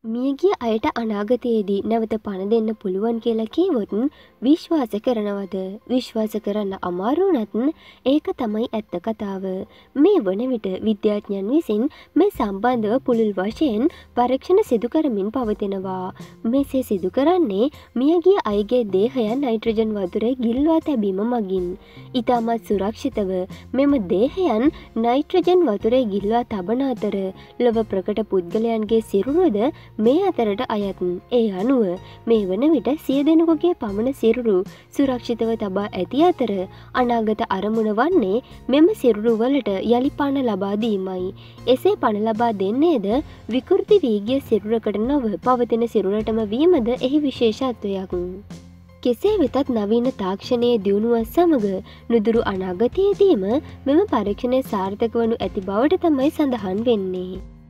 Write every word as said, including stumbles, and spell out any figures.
මියගිය අයට අනාගතයේදී නැවත පණ දෙන්න පුළුවන් කියලා කීවොත් විශ්වාස කරනවද? විශ්වාස කරන්න අමාරු වුණත් ඒක තමයි ඇත්ත කතාව. මේ වන විට විද්‍යාඥයන් විසින් මේ සම්බන්ධව පුළුල් වශයෙන් පරීක්ෂණ සිදු කරමින් පවතිනවා. මෙසේ සිදු කරන්නේ මියගිය අයගේ දේහයන් නයිට්‍රජන් වතුරේ ගිල්වා තැබීම මගින්. ඉතාමත් සුරක්ෂිතව මෙම දේහයන් නයිට්‍රජන් වතුරේ ගිල්වා තබන අතර ලොව ප්‍රකට පුද්ගලයන්ගේ සිරුරද මේ අතරට අයත්. ඒ අනුව මේ වන විට සිය දෙනෙකුගේ පමණ සිරුරු සුරක්ෂිතව තබා ඇති අතර අනාගත අරමුණ වන්නේ මෙම සිරුරු වලට යලි පණ ලබා දීමයි. එසේ පණ ලබා දෙන්නේද විකෘති වී ගිය සිරුරකට නොව පවතින සිරුරටම වීමද එහි විශේෂත්වයක්. කෙසේ වෙතත් නවීන තාක්ෂණයේ දියුණුවත් සමග නුදුරු අනාගතයේදීම මෙම පරීක්ෂණය සාර්ථක වනු ඇති බවට තමයි සඳහන් වෙන්නේ.